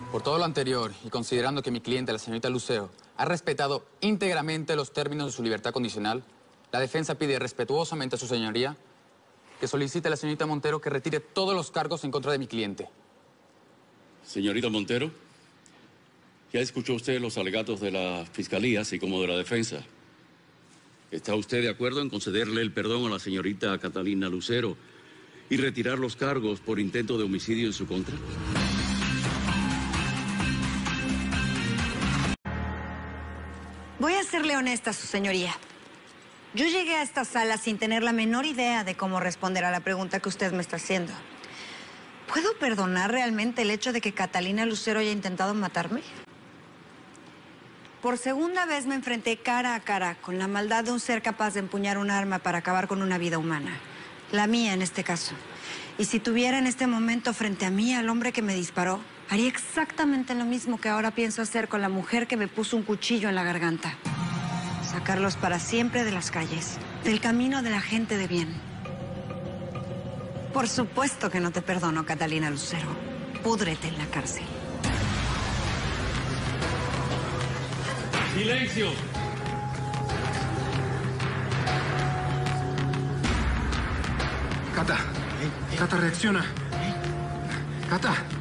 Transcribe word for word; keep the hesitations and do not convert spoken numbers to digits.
Por todo lo anterior, y considerando que mi cliente, la señorita Lucero, ha respetado íntegramente los términos de su libertad condicional, la defensa pide respetuosamente a su señoría que solicite a la señorita Montero que retire todos los cargos en contra de mi cliente. Señorita Montero, ya escuchó usted los alegatos de la Fiscalía, así como de la defensa. ¿Está usted de acuerdo en concederle el perdón a la señorita Catalina Lucero y retirar los cargos por intento de homicidio en su contra? Voy a serle honesta, su señoría. Yo llegué a esta sala sin tener la menor idea de cómo responder a la pregunta que usted me está haciendo. ¿Puedo perdonar realmente el hecho de que Catalina Lucero haya intentado matarme? Por segunda vez me enfrenté cara a cara con la maldad de un ser capaz de empuñar un arma para acabar con una vida humana. La mía, en este caso. Y si tuviera en este momento frente a mí al hombre que me disparó, haría exactamente lo mismo que ahora pienso hacer con la mujer que me puso un cuchillo en la garganta. Sacarlos para siempre de las calles, del camino de la gente de bien. Por supuesto que no te perdono, Catalina Lucero. Púdrete en la cárcel. ¡Silencio! Cata, Cata, reacciona. Cata.